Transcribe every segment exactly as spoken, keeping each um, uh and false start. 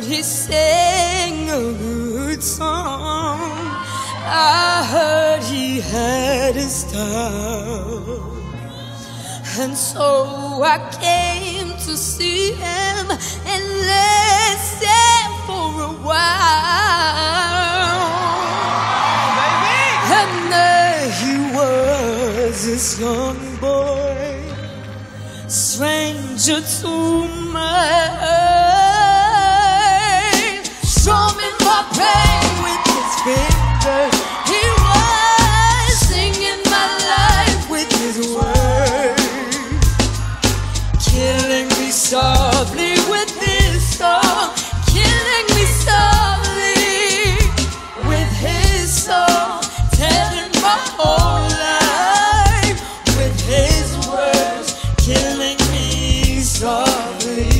he sang a good song. I heard he had a style, and so I came to see him and listen for a while. And there he was, this young boy, stranger to my heart, strumming my pain with his fingers. He was singing my life with his words, killing me softly with his song, killing me softly with his song, telling my whole life with his words, killing me softly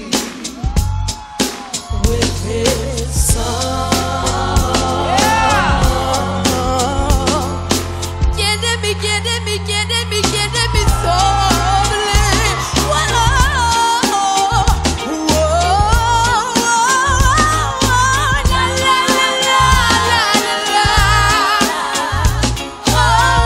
with his song. Getting me, getting me, getting me, getting me softly. Whoa, whoa, la la la la la la. Oh,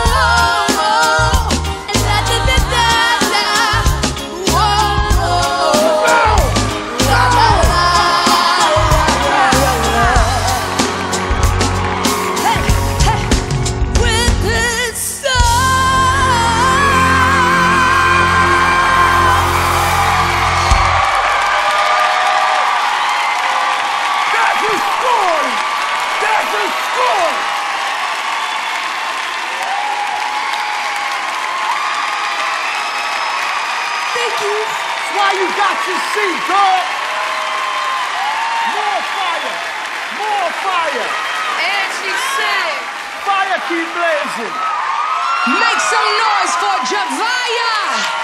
la da da da da. Whoa, la la la. Hey, hey, with his song. That's a score! That's a score! Thank you. That's why you got your seat, girl! More fire! More fire! And she said, Fire keep blazing! make some noise for Zhavia.